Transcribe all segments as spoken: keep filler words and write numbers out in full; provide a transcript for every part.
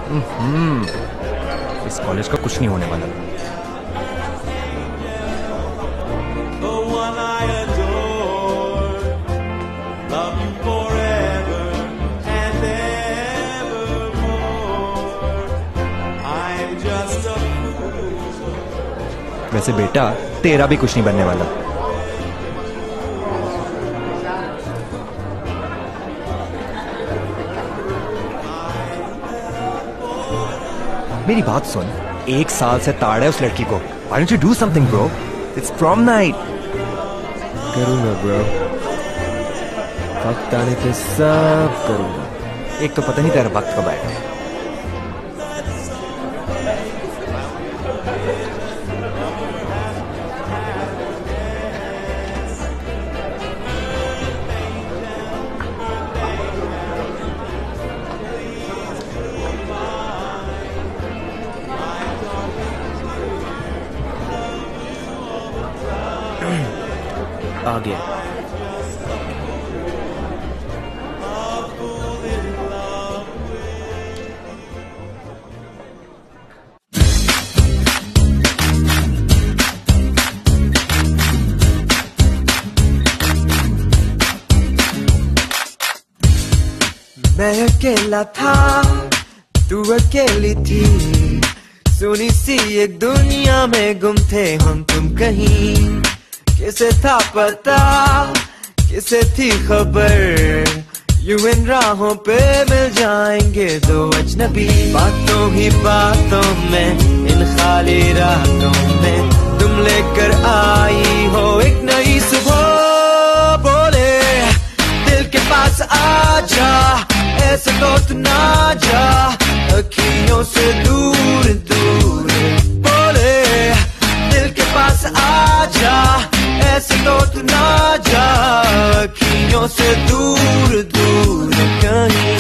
हम्म, इस कॉलेज का कुछ नहीं होने वाला। वैसे बेटा तेरा भी कुछ नहीं बनने वाला। मेरी बात सुन, एक साल से ताड़ है उस लड़की को। Why don't you do something, bro? It's prom night. करूंगा bro, वक्त आने पे सब करूंगा। एक तो पता नहीं तेरा वक्त कब आएगा। आ गया। मैं अकेला था, तू अकेली थी, सुनी सी एक दुनिया में गुम थे हम तुम कहीं। किसे था पता, किसे थी खबर, यूं इन राहों पे मिल जाएंगे दो अजनबी। बातों ही बातों में, इन खाली रातों में, तुम लेकर आई हो एक नई सुबह। बोले दिल के पास आजा, ऐसे तो तू ना जा, अखियों से दूर दूर। बोले दिल के पास आजा, ऐसे तो तू ना जा, अखियों से दूर दूर कहीं।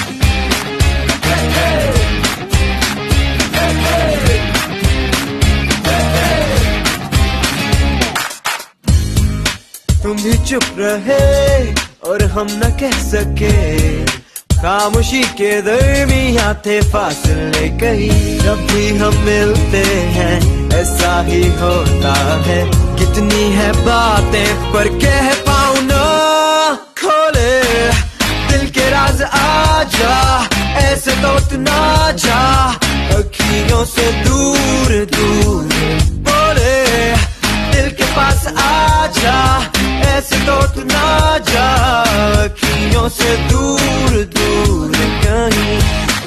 तुम भी चुप रहे और हम न कह सके, खामोशी के दरमियां थे फासले कहीं। जब भी हम मिलते हैं ऐसा ही होता है, कितनी है बातें पर कह पाऊं ना। खोले दिल के राज आजा, ऐसे तो तू ना जा, अखियों से दूर दूर। बोले दिल के पास आजा, ऐसे तो तू ना जा, अखियों से दूर दूर कहीं।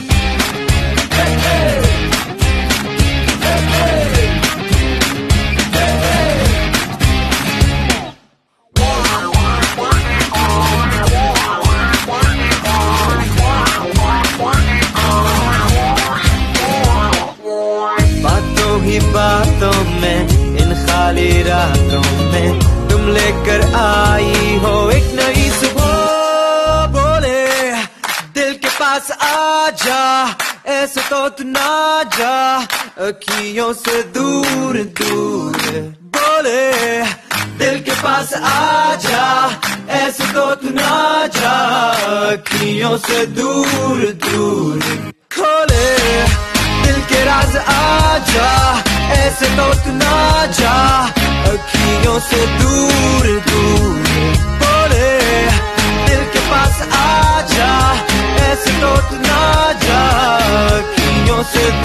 बातों ही बातों में, इन खाली रातों में, तुम लेकर आई हो एक नई सुबह। बोले दिल के पास आजा, ऐसे तो तू ना जा, अखियों से दूर दूर। बोले दिल के पास आजा, ऐसे तो तू ना जा, अखियों से दूर दूर। खोले दिल के राज आजा, ऐसे तो तू ना जा, अखियों से दूर दूर। बोले दिल के पास आजा, ऐसे तो तू ना जा, अखियों से